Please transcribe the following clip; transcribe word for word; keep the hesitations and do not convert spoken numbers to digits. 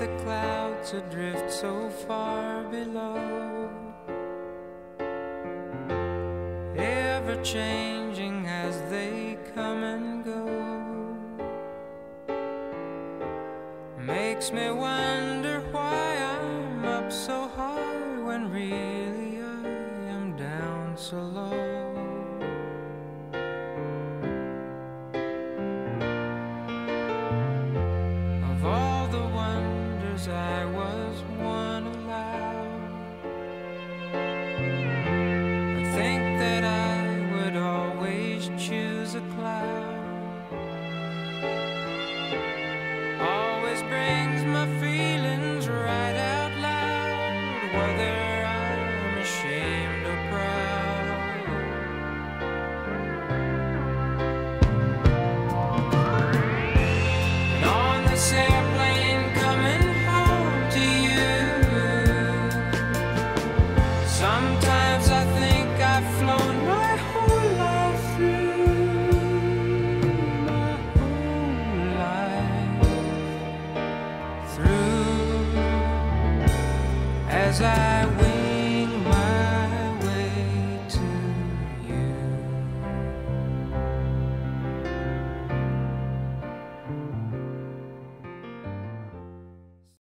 the clouds adrift so far below, ever changing as they come and go, makes me wonder why I'm up so high when really I am down so low. Of all the wonders I was one allowed, I think that I would always choose a cloud. Always brings my feelings right out loud, whether I'm ashamed or proud. And on this airplane coming home to you, sometimes I think I've flown my whole life through, my whole life through, as I will.